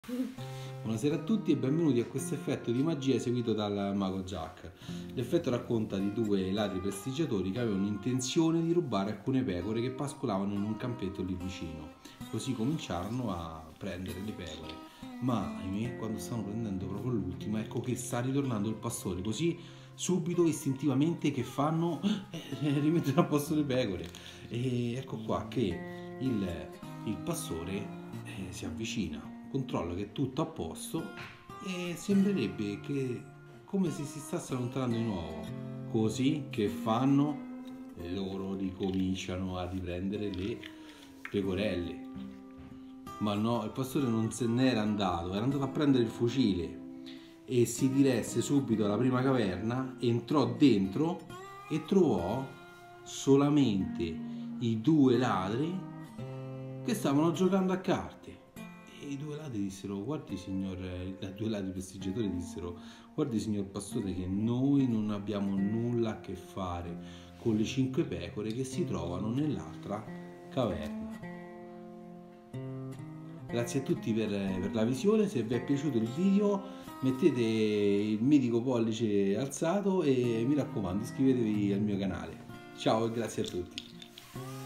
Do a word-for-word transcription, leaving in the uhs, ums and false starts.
Buonasera a tutti e benvenuti a questo effetto di magia eseguito dal mago Jack. L'effetto racconta di due ladri prestigiatori che avevano intenzione di rubare alcune pecore che pascolavano in un campetto lì vicino. Così cominciarono a prendere le pecore, ma ahimè, quando stanno prendendo proprio l'ultima, ecco che sta ritornando il pastore. Così subito, istintivamente, che fanno? Eh, rimettono a posto le pecore. E ecco qua che il, il pastore eh, si avvicina, controlla che è tutto a posto e sembrerebbe che come se si stesse allontanando di nuovo. Così che fanno? Loro ricominciano a riprendere le pecorelle. Ma no, il pastore non se n'era andato, era andato a prendere il fucile e si diresse subito alla prima caverna, entrò dentro e trovò solamente i due ladri che stavano giocando a carte. E i due ladri dissero: guardi signor, i due ladri prestigiatori dissero: guardi signor pastore, che noi non abbiamo nulla a che fare con le cinque pecore che si trovano nell'altra caverna. Grazie a tutti per, per la visione. Se vi è piaciuto il video mettete il mitico pollice alzato e mi raccomando iscrivetevi al mio canale. Ciao e grazie a tutti.